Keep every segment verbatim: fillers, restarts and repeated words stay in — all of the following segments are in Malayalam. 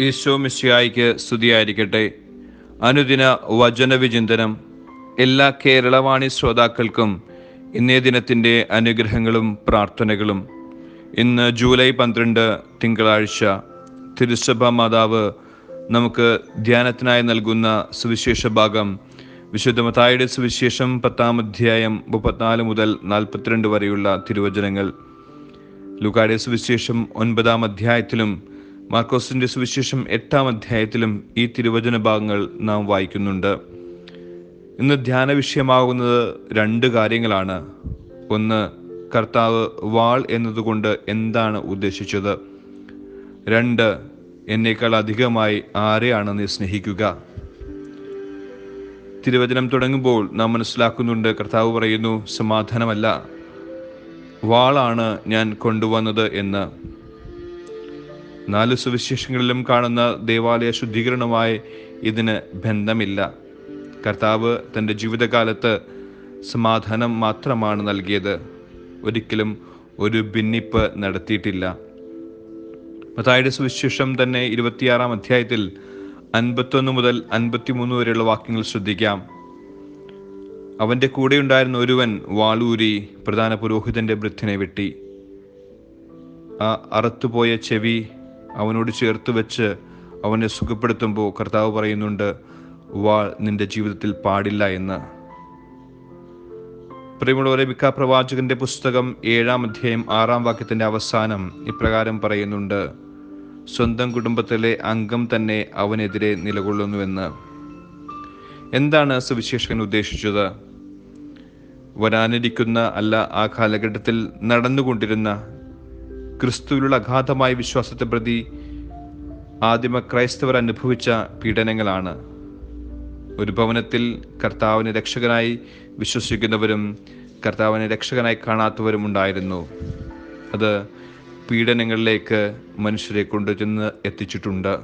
ഈശോ മിശിഹായ്ക്ക് സ്തുതിയായിരിക്കട്ടെ. അനുദിന വചനവിചിന്തനം. എല്ലാ കേരളവാണി ശ്രോതാക്കൾക്കും ഇന്നേ ദിനത്തിൻ്റെ അനുഗ്രഹങ്ങളും പ്രാർത്ഥനകളും. ഇന്ന് ജൂലൈ പന്ത്രണ്ട് തിങ്കളാഴ്ച. തിരുസഭ മാതാവ് നമുക്ക് ധ്യാനത്തിനായി നൽകുന്ന സുവിശേഷ ഭാഗം വിശുദ്ധ മത്തായിയുടെ സുവിശേഷം പത്താം അധ്യായം മുപ്പത്തിനാല് മുതൽ നാൽപ്പത്തിരണ്ട് വരെയുള്ള തിരുവചനങ്ങൾ. ലൂക്കായുടെ സുവിശേഷം ഒൻപതാം അധ്യായത്തിലും മാർക്കോസിൻ്റെ സുവിശേഷം എട്ടാം അധ്യായത്തിലും ഈ തിരുവചന ഭാഗങ്ങൾ നാം വായിക്കുന്നുണ്ട്. ഇന്ന് ധ്യാന വിഷയമാകുന്നത് രണ്ട് കാര്യങ്ങളാണ്. ഒന്ന്, കർത്താവ് വാൾ എന്നതുകൊണ്ട് എന്താണ് ഉദ്ദേശിച്ചത്? രണ്ട്, എന്നേക്കാൾ അധികമായി ആരെയാണ് നീ സ്നേഹിക്കുക? തിരുവചനം തുടങ്ങുമ്പോൾ നാം മനസ്സിലാക്കുന്നുണ്ട്, കർത്താവ് പറയുന്നു, സമാധാനമല്ല, വാളാണ് ഞാൻ കൊണ്ടുവന്നത് എന്ന്. നാല് സുവിശേഷങ്ങളിലും കാണുന്ന ദേവാലയ ശുദ്ധീകരണവുമായി ഇതിന് ബന്ധമില്ല. കർത്താവ് തൻ്റെ ജീവിതകാലത്ത് സമാധാനം മാത്രമാണ് നൽകിയത്. ഒരിക്കലും ഒരു ഭിന്നിപ്പ് നടത്തിയിട്ടില്ല. മത്തായിയുടെ സുവിശേഷം തന്നെ ഇരുപത്തിയാറാം അധ്യായത്തിൽ അൻപത്തൊന്ന് മുതൽ അൻപത്തിമൂന്ന് വരെയുള്ള വാക്യങ്ങൾ ശ്രദ്ധിക്കാം. അവൻ്റെ കൂടെയുണ്ടായിരുന്ന ഒരുവൻ വാളൂരി പ്രധാന പുരോഹിതന്റെ വൃദ്ധനെ വെട്ടി. ആ അറുത്തുപോയ ചെവി അവനോട് ചേർത്ത് വെച്ച് അവനെ സുഖപ്പെടുത്തുമ്പോൾ കർത്താവ് പറയുന്നുണ്ട്, വാൾ നിന്റെ ജീവിതത്തിൽ പാടില്ല എന്ന്. പ്രിയമുള്ളവരെ, മിക്ക പ്രവാചകന്റെ പുസ്തകം ഏഴാം അധ്യായം ആറാം വാക്യത്തിന്റെ അവസാനം ഇപ്രകാരം പറയുന്നുണ്ട്, സ്വന്തം കുടുംബത്തിലെ അംഗം തന്നെ അവനെതിരെ നിലകൊള്ളുന്നുവെന്ന്. എന്താണ് സുവിശേഷകൻ ഉദ്ദേശിച്ചത്? വരാനിരിക്കുന്ന അല്ല, ആ കാലഘട്ടത്തിൽ നടന്നുകൊണ്ടിരുന്ന ക്രിസ്തുവിലുള്ള അഗാധമായ വിശ്വാസത്തെ പ്രതി ആദിമ ക്രൈസ്തവർ അനുഭവിച്ച പീഡനങ്ങളാണ്. ഒരു ഭവനത്തിൽ കർത്താവിനെ രക്ഷകനായി വിശ്വസിക്കുന്നവരും കർത്താവിനെ രക്ഷകനായി കാണാത്തവരും ഉണ്ടായിരുന്നു. അത് പീഡനങ്ങളിലേക്ക് മനുഷ്യരെ കൊണ്ടുചെന്ന് എത്തിച്ചിട്ടുണ്ട്.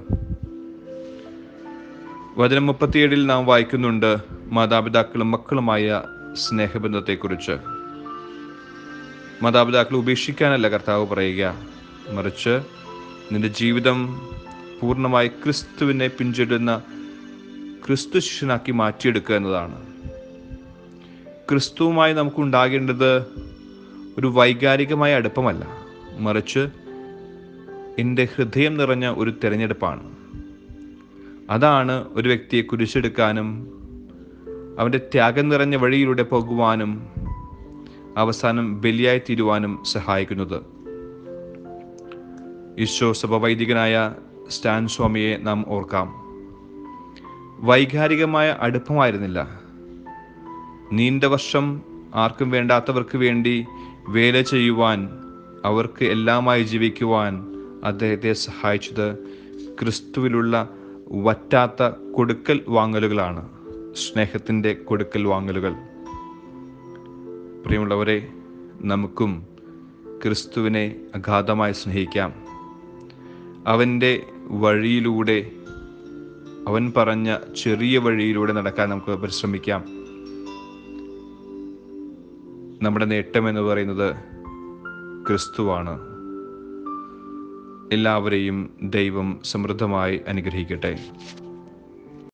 വചനം മുപ്പത്തിയേഴിൽ നാം വായിക്കുന്നുണ്ട് മാതാപിതാക്കളും മക്കളുമായ സ്നേഹബന്ധത്തെക്കുറിച്ച്. മാതാപിതാക്കളെ ഉപേക്ഷിക്കാനല്ല കർത്താവ് പറയുക, മറിച്ച് നിന്റെ ജീവിതം പൂർണ്ണമായി ക്രിസ്തുവിനെ പിന്തുടരുന്ന ക്രിസ്തു ശിഷ്യനാക്കി മാറ്റിയെടുക്കുക എന്നതാണ്. ക്രിസ്തുവുമായി നമുക്കുണ്ടാകേണ്ടത് ഒരു വൈകാരികമായ അടുപ്പമല്ല, മറിച്ച് എൻ്റെ ഹൃദയം നിറഞ്ഞ ഒരു തിരഞ്ഞെടുപ്പാണ്. അതാണ് ഒരു വ്യക്തിയെ കുരിശെടുക്കാനും അവൻ്റെ ത്യാഗം നിറഞ്ഞ വഴിയിലൂടെ പോകുവാനും അവസാനം ബലിയായി തീരുവാനും സഹായിക്കുന്നത്. ഈശോ സഭ വൈദികനായ സ്റ്റാൻ സ്വാമിയെ നാം ഓർക്കാം. വൈകാരികമായ അടുപ്പമായിരുന്നില്ല. നീണ്ട വർഷം ആർക്കും വേണ്ടാത്തവർക്ക് വേണ്ടി വേല ചെയ്യുവാൻ, അവർക്ക് എല്ലാമായി ജീവിക്കുവാൻ അദ്ദേഹത്തെ സഹായിച്ചത് ക്രിസ്തുവിലുള്ള വറ്റാത്ത കൊടുക്കൽ വാങ്ങലുകളാണ്, സ്നേഹത്തിൻ്റെ കൊടുക്കൽ വാങ്ങലുകൾ. പ്രിയമുള്ളവരെ, നമുക്കും ക്രിസ്തുവിനെ അഗാധമായി സ്നേഹിക്കാം. അവൻ്റെ വഴിയിലൂടെ, അവൻ പറഞ്ഞ ചെറിയ വഴിയിലൂടെ നടക്കാൻ നമുക്ക് പരിശ്രമിക്കാം. നമ്മുടെ നേട്ടം എന്ന് പറയുന്നത് ക്രിസ്തുവാണ്. എല്ലാവരെയും ദൈവം സമൃദ്ധമായി അനുഗ്രഹിക്കട്ടെ.